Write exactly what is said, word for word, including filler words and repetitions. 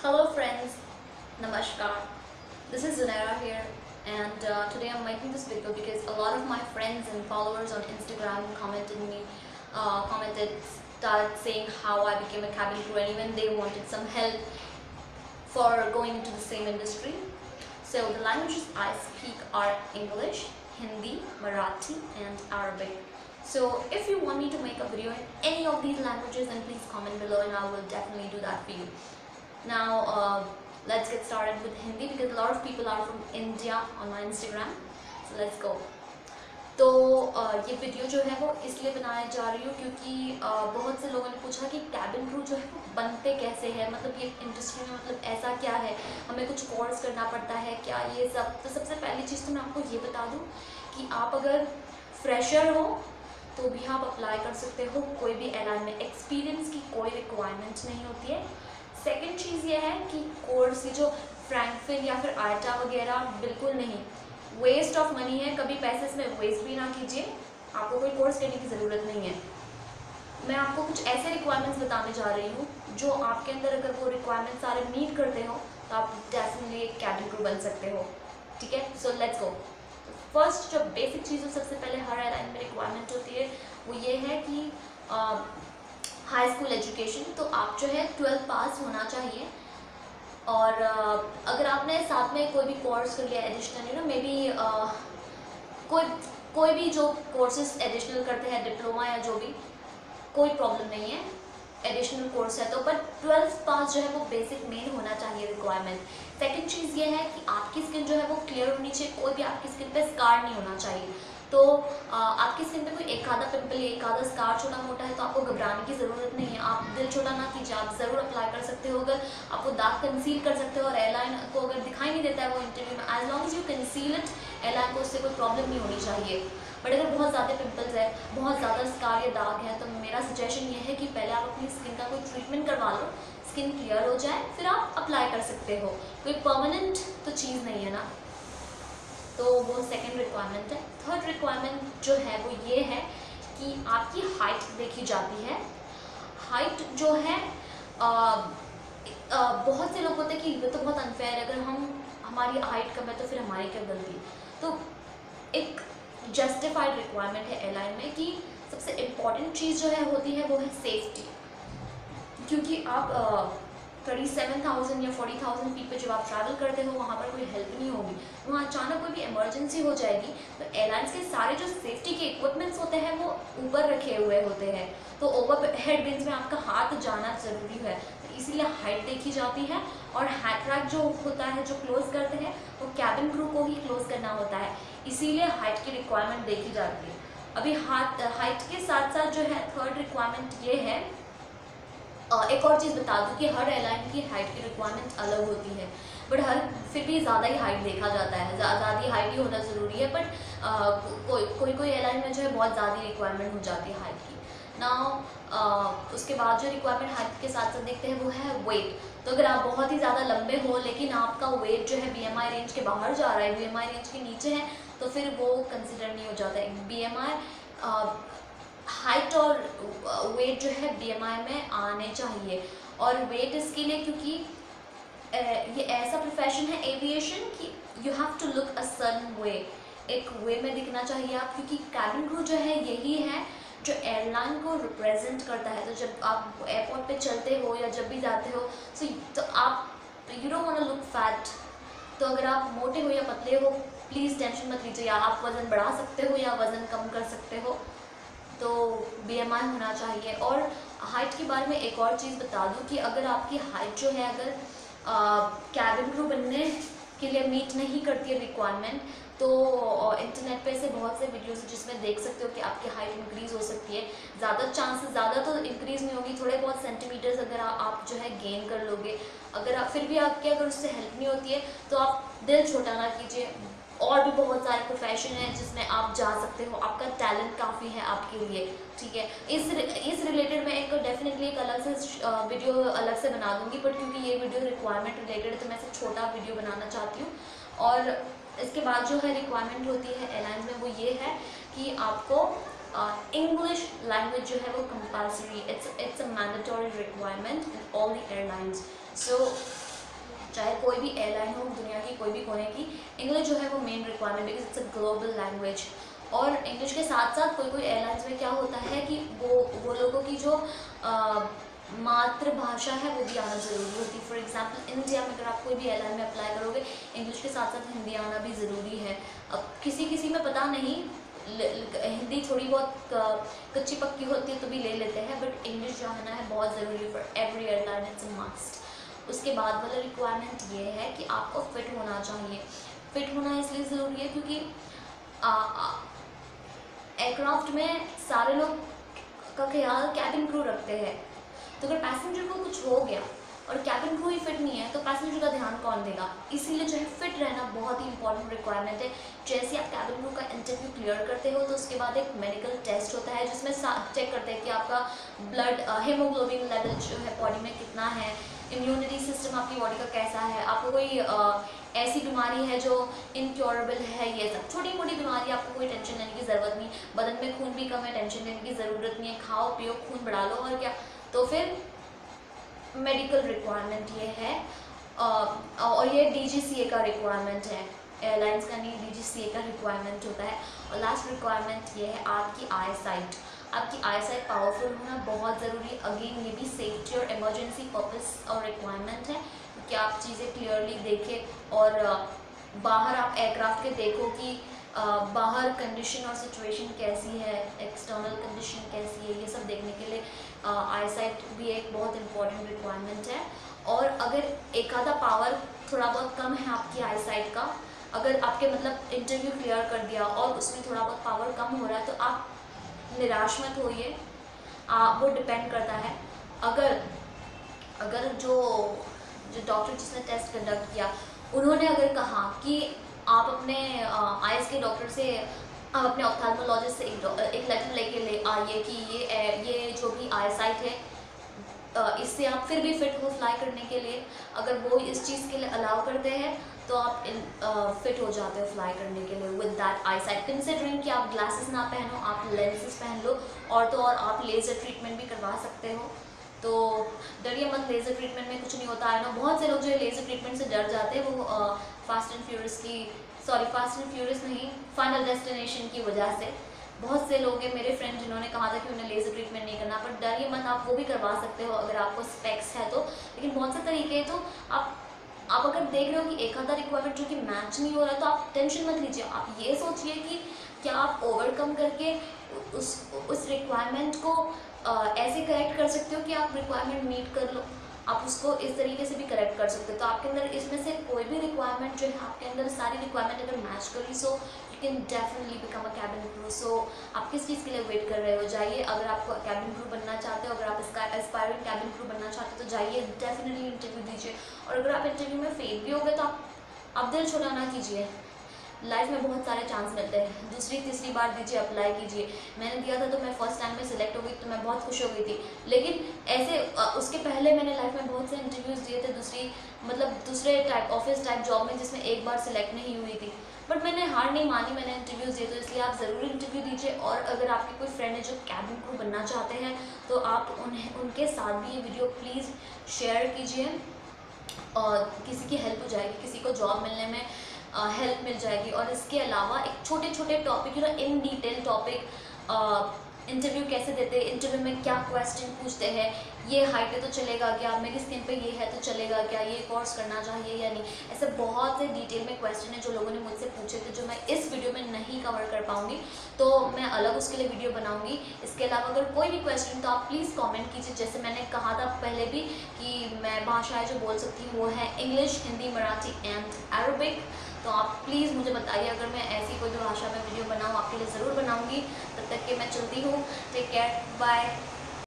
Hello friends, Namaskar. This is Zunaira here, and uh, today I'm making this video because a lot of my friends and followers on Instagram commented me, uh, commented, started saying how I became a cabin crew, and even they wanted some help for going into the same industry. So the languages I speak are English, Hindi, Marathi, and Arabic. So if you want me to make a video in any of these languages, then please comment below, and I will definitely do that for you. Now uh, let's get started with Hindi because a lot of people are from India on my Instagram. So let's go. तो uh, ये video जो है वो इसलिए बनाया जा रही हूँ क्योंकि uh, बहुत से लोगों ने पूछा कि कैबिन क्रू जो है वो बनते कैसे हैं, मतलब ये इंडस्ट्री में मतलब ऐसा क्या है, हमें कुछ कोर्स करना पड़ता है क्या, ये सब। तो सबसे पहली चीज़ तो मैं आपको ये बता दूँ कि आप अगर फ्रेशर हो तो भी आप अप्लाई कर सकते हो, कोई भी एयरलाइन में एक्सपीरियंस की कोई रिक्वायरमेंट नहीं होती है। सेकेंड चीज़ ये है कि कोर्स ये जो फ्रैंकफिन या फिर आर्टा वगैरह बिल्कुल नहीं, वेस्ट ऑफ मनी है, कभी पैसे इसमें वेस्ट भी ना कीजिए, आपको कोई कोर्स करने की ज़रूरत नहीं है। मैं आपको कुछ ऐसे रिक्वायरमेंट्स बताने जा रही हूँ जो आपके अंदर अगर वो रिक्वायरमेंट सारे मीट करते हो तो आप डेफिनेटली एक कैबिन क्रू बन सकते हो। ठीक है, सो लेट्स गो। फर्स्ट जो बेसिक चीज़ सबसे पहले हर एयरलाइन में रिक्वायरमेंट होती है वो ये है कि आ, हाई स्कूल एजुकेशन। तो आप जो है ट्वेल्थ पास होना चाहिए, और अगर आपने साथ में कोई भी कोर्स कर लिया additional, you know maybe कोई कोई भी जो कोर्सेज एडिशनल करते हैं, डिप्लोमा या जो भी, कोई प्रॉब्लम नहीं है, एडिशनल कोर्स है तो, बट ट्वेल्थ पास जो है वो बेसिक मेन होना चाहिए रिक्वायरमेंट। सेकंड चीज़ ये है कि आपकी स्किन जो है वो क्लियर होनी चाहिए, कोई भी आपकी स्किन पे स्कार नहीं होना चाहिए। तो आ, आपकी स्किन पे कोई एक आधा पिंपल या एक आधा स्कार छोटा मोटा है तो आपको घबराने की ज़रूरत नहीं है, आप दिल छोटा ना कीजिए, आप ज़रूर अप्लाई कर सकते हो। अगर आपको दाग कंसील कर सकते हो और एयरलाइन को अगर दिखाई नहीं देता है वो इंटरव्यू में, as long as you conceal it, airline को उससे कोई प्रॉब्लम नहीं होनी चाहिए। बट अगर बहुत ज़्यादा पिंपल्स है, बहुत ज़्यादा स्कार या दाग है, तो मेरा सजेशन ये है कि पहले आप अपनी स्किन का कोई ट्रीटमेंट करवा लो, स्किन क्लियर हो जाए, फिर आप अप्लाई कर सकते हो। कोई परमानेंट तो चीज़ नहीं है ना, तो वो सेकंड रिक्वायरमेंट है। थर्ड रिक्वायरमेंट जो है वो ये है कि आपकी हाइट देखी जाती है। हाइट जो है आ, आ, बहुत से लोग होते हैं कि ये तो बहुत अनफेयर है, अगर हम हमारी हाइट कम है तो फिर हमारी क्या गलती। तो एक जस्टिफाइड रिक्वायरमेंट है एयरलाइन में कि सबसे इम्पॉर्टेंट चीज़ जो है होती है वो है सेफ्टी, क्योंकि आप थर्टी सेवन थाउजेंड या फोर्टी थाउजेंड फीट पे जब आप ट्रैवल करते हो वहाँ पर कोई हेल्प नहीं होगी, वहाँ अचानक कोई भी इमरजेंसी हो जाएगी तो एयरलाइंस के सारे जो सेफ्टी के इक्विपमेंट्स होते हैं वो ऊपर रखे हुए होते हैं, तो ओवर हेड बिन्स में आपका हाथ जाना ज़रूरी है, तो इसीलिए हाइट देखी जाती है। और हैट रैक जो होता है जो क्लोज करते हैं वो कैबिन क्रू को ही क्लोज करना होता है, इसीलिए हाइट की रिक्वायरमेंट देखी जाती है। अभी हाथ हाइट के साथ साथ जो है थर्ड रिक्वायरमेंट ये है, एक और चीज़ बता दूं कि हर एयरलाइन की हाइट की रिक्वायरमेंट अलग होती है, बट हर फिर भी ज़्यादा ही हाइट देखा जाता है, ज़्यादा ही हाइट ही होना ज़रूरी है, बट कोई कोई कोई एयरलाइन में जो है बहुत ज़्यादा रिक्वायरमेंट हो जाती है हाइट की। नाउ उसके बाद जो रिक्वायरमेंट हाइट के साथ साथ देखते हैं वो है वेट। तो अगर आप बहुत ही ज़्यादा लंबे हो लेकिन आपका वेट जो है बी एम आई रेंज के बाहर जा रहा है, बी एम आई रेंज के नीचे है, तो फिर वो कंसिडर नहीं हो जाता है। बी एम आई हाइट और वेट जो है बी एम आई में आने चाहिए, और वेट इसके लिए क्योंकि ये ऐसा प्रोफेशन है एविएशन कि you have to look a certain way, एक वे में दिखना चाहिए आप, क्योंकि कैबिन क्रू जो है यही है जो एयरलाइन को रिप्रेजेंट करता है। तो जब आप एयरपोर्ट पे चलते हो या जब भी जाते हो सो तो आप you don't want to look fat, तो अगर आप मोटे हो या पतले हो प्लीज़ टेंशन मत लीजिए, या आप वज़न बढ़ा सकते हो या वज़न कम कर सकते हो, तो बी एम आई होना चाहिए। और हाइट के बारे में एक और चीज़ बता दूं कि अगर आपकी हाइट जो है अगर कैबिन क्रू बनने के लिए मीट नहीं करती है रिक्वायरमेंट, तो इंटरनेट पे ऐसे बहुत से वीडियोस हैं जिसमें देख सकते हो कि आपकी हाइट इंक्रीज़ हो सकती है। ज़्यादा चांसेस, ज़्यादा तो इंक्रीज़ नहीं होगी, थोड़े बहुत सेंटीमीटर्स अगर आ, आप जो है गेन कर लोगे, अगर आप फिर भी आपके अगर उससे हेल्प नहीं होती है तो आप दिल छोटा ना कीजिए, और भी बहुत सारे प्रोफेशन हैं जिसमें आप जा सकते हो, आपका टैलेंट काफ़ी है आपके लिए। ठीक है, इस इस रिलेटेड मैं एक डेफिनेटली एक अलग से वीडियो अलग से बना दूंगी, बट क्योंकि ये वीडियो रिक्वायरमेंट रिलेटेड है तो मैं सिर्फ छोटा वीडियो बनाना चाहती हूँ। और इसके बाद जो है रिक्वायरमेंट होती है एयरलाइन में वो ये है कि आपको इंग्लिश लैंग्वेज जो है वो compulsory, it's it's a mandatory requirement in all the airlines. So चाहे कोई भी एयरलाइन हो दुनिया की कोई भी कोने की, इंग्लिश जो है वो main requirement, because it's a global language. और इंग्लिश के साथ साथ कोई कोई एयरलाइंस में क्या होता है कि वो वो लोगों की जो मातृभाषा है वो भी आना ज़रूरी होती है। फॉर एग्जांपल इंडिया में अगर आप कोई भी एयरलाइन में अप्लाई करोगे, इंग्लिश के साथ साथ हिंदी आना भी ज़रूरी है। अब किसी किसी में पता नहीं, हिंदी थोड़ी बहुत कच्ची पक्की होती है तो भी ले लेते हैं, बट इंग्लिश जो है ना है बहुत ज़रूरी for every airline, it's a must. उसके बाद वाला रिक्वायरमेंट ये है कि आपको फिट होना चाहिए। फिट होना इसलिए ज़रूरी है क्योंकि एयरक्राफ्ट में सारे लोग का ख्याल कैबिन क्रू रखते हैं, तो अगर पैसेंजर को कुछ हो गया और कैबिन क्रू ही फिट नहीं है तो पैसेंजर का ध्यान कौन देगा। इसीलिए जो है फिट रहना बहुत ही इंपॉर्टेंट रिक्वायरमेंट है। जैसे आप कैबिन क्रू का इंटरव्यू क्लियर करते हो तो उसके बाद एक मेडिकल टेस्ट होता है जिसमें चेक करते हैं कि आपका ब्लड हीमोग्लोबिन लेवल जो है बॉडी में कितना है, इम्यूनिटी सिस्टम आपकी बॉडी का कैसा है, आपको कोई आ, ऐसी बीमारी है जो इनक्योरेबल है, ये सब छोटी मोटी बीमारी, आपको कोई टेंशन लेने की ज़रूरत नहीं। बदन में खून भी कम है, टेंशन लेने की ज़रूरत नहीं है, खाओ पियो खून बढ़ा लो और क्या। तो फिर मेडिकल रिक्वायरमेंट ये है, और ये डी जी सी ए का रिक्वायरमेंट है, एयरलाइंस का नहीं, डी जी सी ए का रिक्वायरमेंट होता है। और लास्ट रिक्वायरमेंट ये है आपकी आई साइट। आपकी आई साइट पावरफुल होना बहुत ज़रूरी है। अगेन ये भी सेफ्टी और इमरजेंसी पर्पस और रिक्वायरमेंट है कि आप चीज़ें क्लियरली देखें और बाहर आप एयरक्राफ्ट के देखो कि बाहर कंडीशन और सिचुएशन कैसी है, एक्सटर्नल कंडीशन कैसी है, ये सब देखने के लिए आई साइट भी एक बहुत इम्पॉर्टेंट रिक्वायरमेंट है। और अगर एक आधा पावर थोड़ा बहुत कम है आपकी आई साइट का, अगर आपके मतलब इंटरव्यू क्लियर कर दिया और उसमें थोड़ा बहुत पावर कम हो रहा है तो आप निराश मत होइए, वो डिपेंड करता है। अगर अगर जो जो डॉक्टर जिसने टेस्ट कंडक्ट किया उन्होंने अगर कहा कि आप अपने आइज़ के डॉक्टर से, आप अपने ऑप्थेल्मोलॉजिस्ट से एक, एक लेटर लेके ले आइए कि ये ये जो भी आई साइट है इससे आप फिर भी फिट हो फ्लाई करने के लिए, अगर वो इस चीज़ के लिए अलाउ करते हैं तो आप इन फिट हो जाते हो फ्लाई करने के लिए with that eyesight. Considering कि आप ग्लासेस ना पहनो, आप लेंसेज पहन लो, और तो और आप लेज़र ट्रीटमेंट भी करवा सकते हो। तो डरिए मत, लेज़र ट्रीटमेंट में कुछ नहीं होता है ना। बहुत से लोग जो है लेज़र ट्रीटमेंट से डर जाते हैं, वो फास्ट एंड फ्यूरियस की सॉरी फास्ट एंड फ्यूरियस नहीं फाइनल डेस्टिनेशन की वजह से। बहुत से लोग हैं मेरे फ्रेंड जिन्होंने कहा था कि उन्हें लेज़र ट्रीटमेंट नहीं करना, पर डरिए मत, आप वो भी करवा सकते हो अगर आपको स्पेक्स है तो। लेकिन बहुत से तरीके हैं, तो आप आप अगर देख रहे हो कि एक आधा रिक्वायरमेंट जो कि मैच नहीं हो रहा है तो आप टेंशन मत लीजिए। आप ये सोचिए कि क्या आप ओवरकम करके उस उस रिक्वायरमेंट को आ, ऐसे करेक्ट कर सकते हो कि आप रिक्वायरमेंट मीट कर लो। आप उसको इस तरीके से भी करेक्ट कर सकते हो। तो आपके अंदर इसमें से कोई भी रिक्वायरमेंट जो है, आपके अंदर सारी रिक्वायरमेंट अगर मैच कर रही, so you can definitely become a cabin crew. So आप किस चीज़ के लिए वेट कर रहे हो, जाइए। अगर आपको कैबिन क्रू बनना चाहते हो, अगर आप इसका एस्पायरिंग कैबिन क्रू बनना चाहते हो तो जाइए, डेफिनेटली इंटरव्यू दीजिए। और अगर आप इंटरव्यू में फेल भी हो गए तो आप आप दिल छोटा ना कीजिए। लाइफ में बहुत सारे चांस मिलते हैं, दूसरी तीसरी बार दीजिए, अप्लाई कीजिए। मैंने दिया था तो मैं फर्स्ट टाइम में सिलेक्ट हो गई तो मैं बहुत खुश हो गई थी, लेकिन ऐसे उसके पहले मैंने लाइफ में बहुत से इंटरव्यूज़ दिए थे दूसरी मतलब दूसरे टाइप ऑफिस टाइप जॉब में, जिसमें एक बार सिलेक्ट नहीं हुई थी, बट मैंने हार नहीं मानी, मैंने इंटरव्यूज़ दिए। तो इसलिए आप ज़रूर इंटरव्यू दीजिए। और अगर आपके कोई फ्रेंड है जो कैबिन क्रू बनना चाहते हैं तो आप उन्हें उनके साथ भी ये वीडियो प्लीज़ शेयर कीजिए, और किसी की हेल्प हो जाएगी, किसी को जॉब मिलने में हेल्प uh, मिल जाएगी। और इसके अलावा एक छोटे छोटे topic, you know in detail topic, interview कैसे देते हैं, इंटरव्यू में क्या क्वेश्चन पूछते हैं, ये हाइट है तो चलेगा क्या, मेरी स्किन पे ये है तो चलेगा क्या, ये कोर्स करना चाहिए या नहीं, ऐसे बहुत से डिटेल में क्वेश्चन है जो लोगों ने मुझसे पूछे थे, जो मैं इस वीडियो में नहीं कवर कर पाऊँगी, तो मैं अलग उसके लिए वीडियो बनाऊँगी। इसके अलावा अगर कोई भी क्वेश्चन तो आप प्लीज़ कॉमेंट कीजिए। जैसे मैंने कहा था पहले भी कि मैं भाषाएँ जो बोल सकती हूँ वो है English, Hindi, Marathi and Arabic. तो आप प्लीज़ मुझे बताइए, अगर मैं ऐसी कोई भी भाषा में वीडियो बनाऊँ आपके लिए ज़रूर बनाऊँगी। तब तक के मैं चलती हूँ, टेक केयर, बाय।